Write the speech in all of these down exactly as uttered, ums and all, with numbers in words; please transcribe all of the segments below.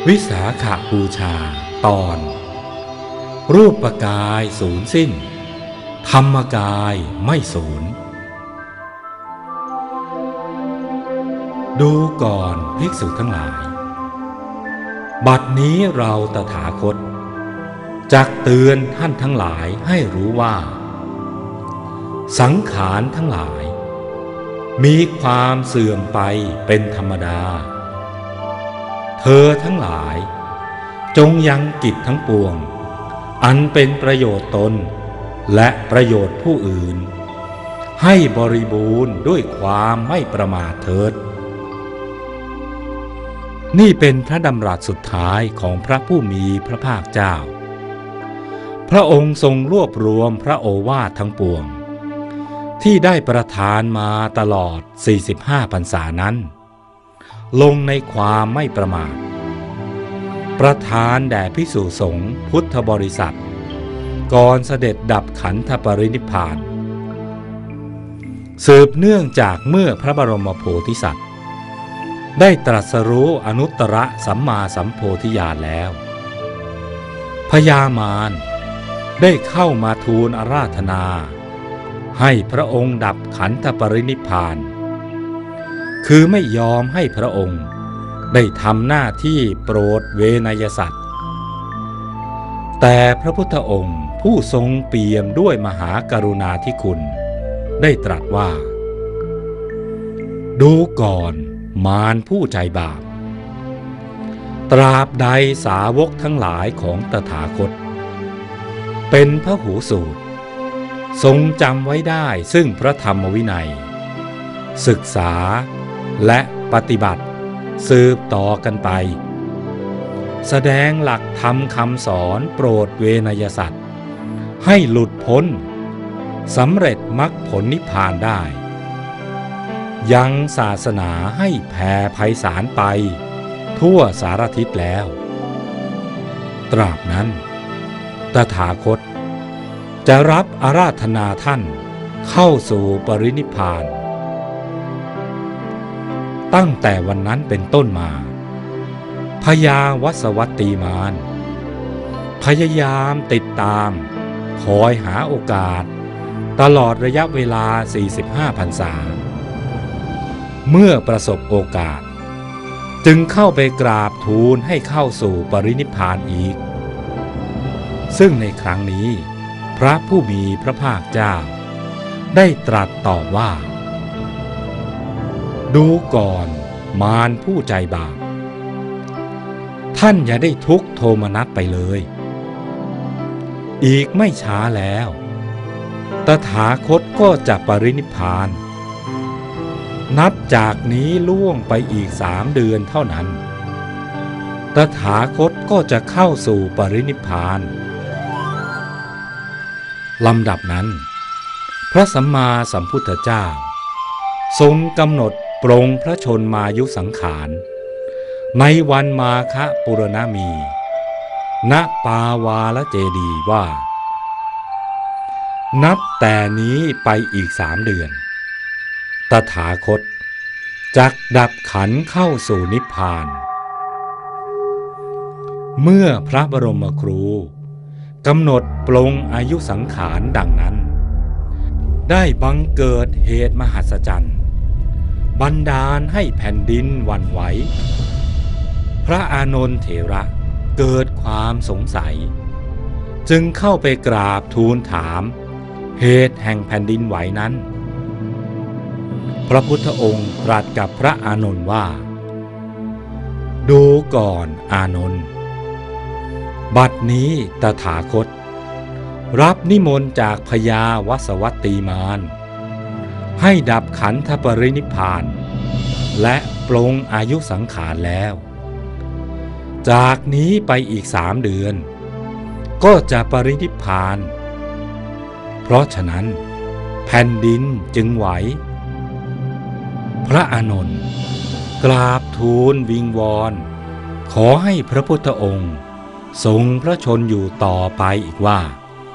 วิสาขบูชาตอนรูปกายสูญสิ้นธรรมกายไม่สูญดูก่อนภิกษุทั้งหลายบัดนี้เราตถาคตจักเตือนท่านทั้งหลายให้รู้ว่าสังขารทั้งหลายมีความเสื่อมไปเป็นธรรมดาเธอทั้งหลายจงยังกิจทั้งปวงอันเป็นประโยชน์ตนและประโยชน์ผู้อื่นให้บริบูรณ์ด้วยความไม่ประมาทเถิดนี่เป็นพระดำรัสสุดท้ายของพระผู้มีพระภาคเจ้าพระองค์ทรงรวบรวมพระโอวาททั้งปวงที่ได้ประทานมาตลอดสี่สิบห้าพรรษานั้นลงในความไม่ประมาทประทานแด่ภิกษุสงฆ์พุทธบริษัทก่อนเสด็จดับขันธปรินิพพานสืบเนื่องจากเมื่อพระบรมโพธิสัตว์ได้ตรัสรู้อนุตตรสัมมาสัมโพธิญาณแล้วพญามารได้เข้ามาทูลอาราธนาให้พระองค์ดับขันธปรินิพพานคือไม่ยอมให้พระองค์ได้ทำหน้าที่โปรดเวนยสัตว์แต่พระพุทธองค์ผู้ทรงเปี่ยมด้วยมหากรุณาธิคุณได้ตรัสว่าดูก่อนมารผู้ใจบาปตราบใดสาวกทั้งหลายของตถาคตเป็นพหูสูตรทรงจำไว้ได้ซึ่งพระธรรมวินัยศึกษาและปฏิบัติสืบต่อกันไปแสดงหลักธรรมคำสอนโปรดเวนยสัตว์ให้หลุดพ้นสำเร็จมรรคผลนิพพานได้ยังศาสนาให้แผ่ไพศาลไปทั่วสารทิศแล้วตราบนั้นตถาคตจะรับอาราธนาท่านเข้าสู่ปรินิพพานตั้งแต่วันนั้นเป็นต้นมาพญาวัสวัตตีมารพยายามติดตามคอยหาโอกาสตลอดระยะเวลาสี่สิบห้าพรรษาเมื่อประสบโอกาสจึงเข้าไปกราบทูลให้เข้าสู่ปรินิพพานอีกซึ่งในครั้งนี้พระผู้มีพระภาคเจ้าได้ตรัสตอบว่าดูก่อนมารผู้ใจบาปท่านอย่าได้ทุกข์โทมนัสไปเลยอีกไม่ช้าแล้วตถาคตก็จะปรินิพพานนับจากนี้ล่วงไปอีกสามเดือนเท่านั้นตถาคตก็จะเข้าสู่ปรินิพพานลำดับนั้นพระสัมมาสัมพุทธเจ้าทรงกำหนดปรงพระชนมายุสังขารในวันมาฆปุรณมีณปาวาลเจดีย์ว่านับแต่นี้ไปอีกสามเดือนตถาคตจักดับขันธ์เข้าสู่นิพพานเมื่อพระบรมครูกำหนดปลงอายุสังขารดังนั้นได้บังเกิดเหตุมหัศจรรย์บันดาลให้แผ่นดินหวั่นไหวพระอานนท์เถระเกิดความสงสัยจึงเข้าไปกราบทูลถามเหตุแห่งแผ่นดินไหวนั้นพระพุทธองค์ตรัสกับพระอานนท์ว่าดูก่อนอานนท์บัดนี้ตถาคตรับนิมนต์จากพญาวัสวัตตีมารให้ดับขันธปรินิพพานและปลงอายุสังขารแล้วจากนี้ไปอีกสามเดือนก็จะปรินิพพานเพราะฉะนั้นแผ่นดินจึงไหวพระอานนท์กราบทูลวิงวอนขอให้พระพุทธองค์ทรงพระชนอยู่ต่อไปอีกว่า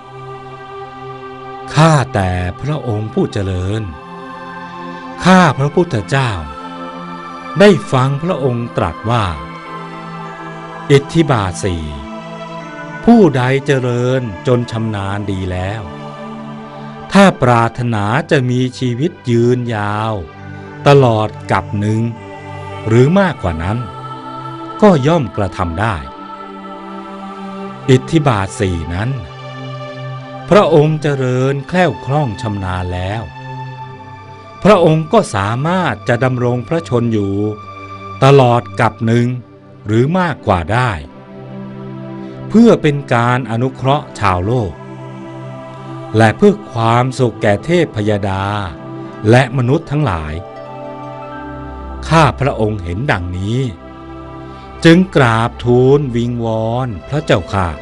ข้าแต่พระองค์ผู้เจริญข้าพระพุทธเจ้าได้ฟังพระองค์ตรัสว่าอิทธิบาทสี่ผู้ใดเจริญจนชำนาญดีแล้วถ้าปรารถนาจะมีชีวิตยืนยาวตลอดกับหนึ่งหรือมากกว่านั้นก็ย่อมกระทำได้อิทธิบาทสี่นั้นพระองค์เจริญแคล่วคล่องชำนาญแล้วพระองค์ก็สามารถจะดำรงพระชนอยู่ตลอดกับหนึ่งหรือมากกว่าได้เพื่อเป็นการอนุเคราะห์ชาวโลกและเพื่อความสุขแก่เทพพยดาและมนุษย์ทั้งหลายข้าพระองค์เห็นดังนี้จึงกราบทูลวิงวอนพระเจ้าค่ะ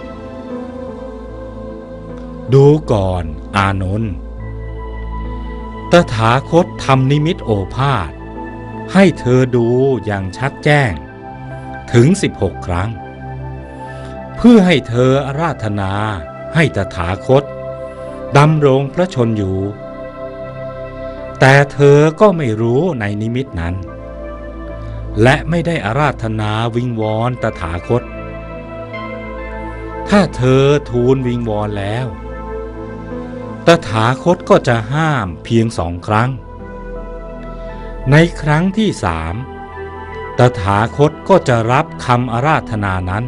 ดูก่อนอานนท์ตถาคตทำนิมิตโอภาสให้เธอดูอย่างชัดแจ้งถึงสิบหกครั้งเพื่อให้เธออาราธนาให้ตถาคตดำรงพระชนอยู่แต่เธอก็ไม่รู้ในนิมิตนั้นและไม่ได้อาราธนาวิงวอนตถาคตถ้าเธอทูลวิงวอนแล้วตถาคตก็จะห้ามเพียงสองครั้งในครั้งที่สามตถาคตก็จะรับคำอาราธนานั้น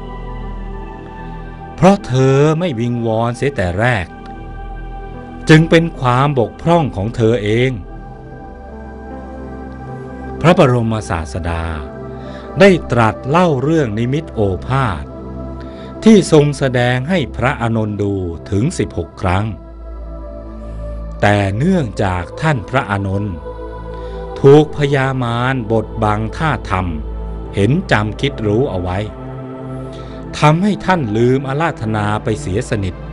เพราะเธอไม่วิงวอนเสียแต่แรกจึงเป็นความบกพร่องของเธอเองพระบรมศาสดาได้ตรัสเล่าเรื่องนิมิตโอภาสที่ทรงแสดงให้พระอานนท์ดูถึงสิบหกครั้งแต่เนื่องจากท่านพระอานนท์ถูกพญามารบดบังท่าธรรมเห็นจำคิดรู้เอาไว้ทำให้ท่านลืมอาราธนาไปเสียสนิท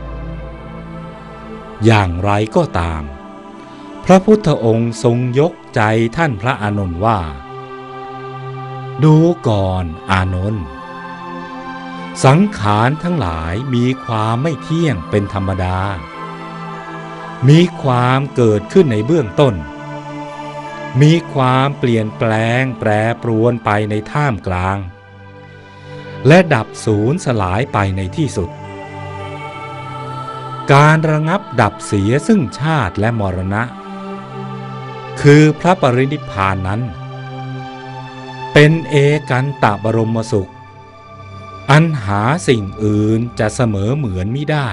อย่างไรก็ตามพระพุทธองค์ทรงยกใจท่านพระอานนท์ว่าดูก่อนอานนท์สังขารทั้งหลายมีความไม่เที่ยงเป็นธรรมดามีความเกิดขึ้นในเบื้องต้นมีความเปลี่ยนแปลงแปรปรวนไปในท่ามกลางและดับสูญสลายไปในที่สุดการระงับดับเสียซึ่งชาติและมรณะคือพระปรินิพพานนั้นเป็นเอกันตบรมสุขอันหาสิ่งอื่นจะเสมอเหมือนมิได้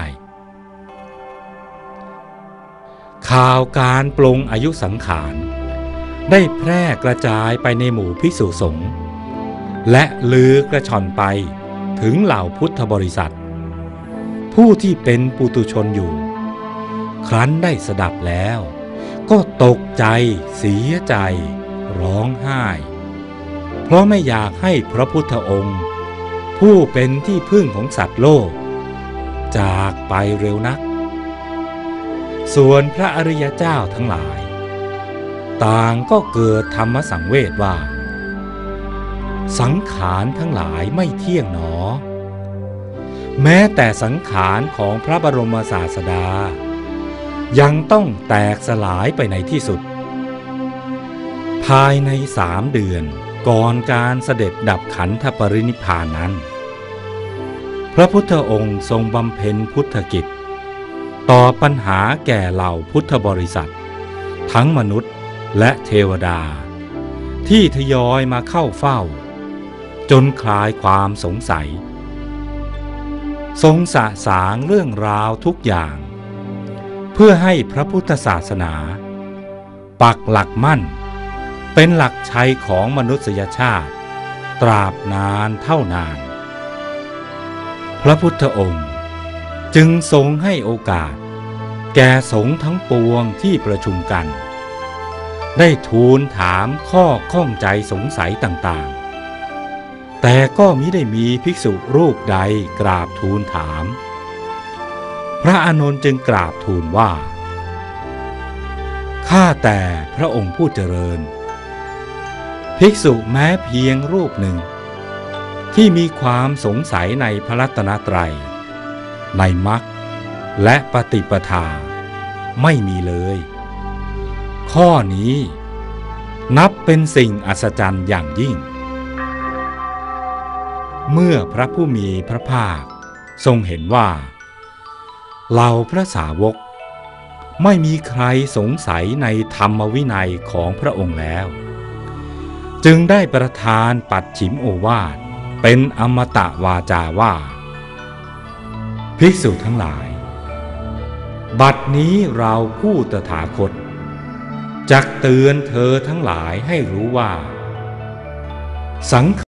ข่าวการปลงอายุสังขารได้แพร่กระจายไปในหมู่ภิกษุสงฆ์และลือกระชอนไปถึงเหล่าพุทธบริษัทผู้ที่เป็นปุถุชนอยู่ครั้นได้สดับแล้วก็ตกใจเสียใจร้องไห้เพราะไม่อยากให้พระพุทธองค์ผู้เป็นที่พึ่งของสัตว์โลกจากไปเร็วนักส่วนพระอริยเจ้าทั้งหลายต่างก็เกิดธรรมสังเวชว่าสังขารทั้งหลายไม่เที่ยงหนอแม้แต่สังขารของพระบรมศาสดายังต้องแตกสลายไปในที่สุดภายในสามเดือนก่อนการเสด็จดับขันธปรินิพพานนั้นพระพุทธองค์ทรงบำเพ็ญพุทธกิจต่อปัญหาแก่เหล่าพุทธบริษัททั้งมนุษย์และเทวดาที่ทยอยมาเข้าเฝ้าจนคลายความสงสัยทรงสะสางเรื่องราวทุกอย่างเพื่อให้พระพุทธศาสนาปักหลักมั่นเป็นหลักชัยของมนุษยชาติตราบนานเท่านานพระพุทธองค์จึงทรงให้โอกาสแก่สงฆ์ทั้งปวงที่ประชุมกันได้ทูลถามข้อข้องใจสงสัยต่างๆแต่ก็มิได้มีภิกษุรูปใดกราบทูลถามพระอานนท์จึงกราบทูลว่าข้าแต่พระองค์ผู้เจริญภิกษุแม้เพียงรูปหนึ่งที่มีความสงสัยในพระรัตนตรัยในมรรคและปฏิปทาไม่มีเลยข้อนี้นับเป็นสิ่งอัศจรรย์อย่างยิ่งเมื่อพระผู้มีพระภาคทรงเห็นว่าเหล่าพระสาวกไม่มีใครสงสัยในธรรมวินัยของพระองค์แล้วจึงได้ประทานปัดฉิมโอวาทเป็นอมตะวาจาว่าภิกษุทั้งหลายบัดนี้เราผู้ตถาคตจักเตือนเธอทั้งหลายให้รู้ว่าสัง